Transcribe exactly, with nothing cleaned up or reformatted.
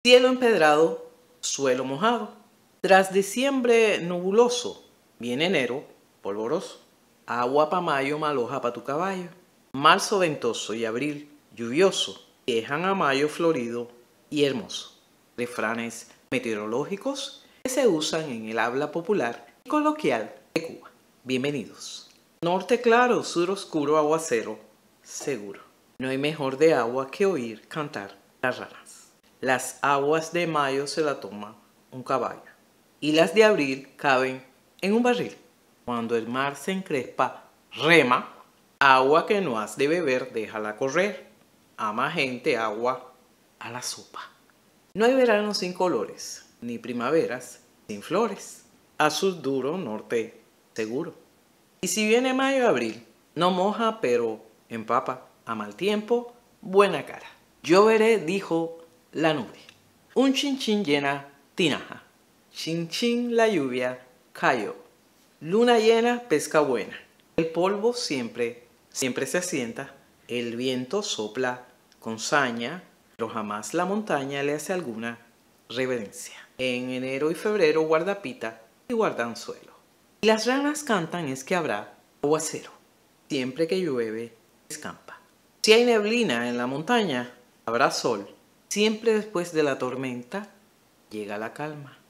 Cielo empedrado, suelo mojado. Tras diciembre nubuloso, viene enero polvoroso. Agua pa' mayo, maloja pa' tu caballo. Marzo ventoso y abril lluvioso dejan a mayo florido y hermoso. Refranes meteorológicos que se usan en el habla popular y coloquial de Cuba. Bienvenidos. Norte claro, sur oscuro, aguacero, seguro. No hay mejor de agua que oír cantar las ranas. Las aguas de mayo se la toma un caballo y las de abril caben en un barril. Cuando el mar se encrespa, rema, agua que no has de beber, déjala correr. Ama gente, agua a la sopa. No hay verano sin colores, ni primaveras sin flores. Azul duro, norte seguro. Y si viene mayo abril, no moja pero empapa. A mal tiempo, buena cara. Lloveré, dijo la nube. Un chinchín llena tinaja. Chin chin la lluvia cayó. Luna llena, pesca buena. El polvo siempre, siempre se asienta. El viento sopla con saña, pero jamás la montaña le hace alguna reverencia. En enero y febrero guarda pita y guarda anzuelo. Y las ranas cantan es que habrá aguacero. Siempre que llueve, escampa. Si hay neblina en la montaña, habrá sol. Siempre después de la tormenta, llega la calma.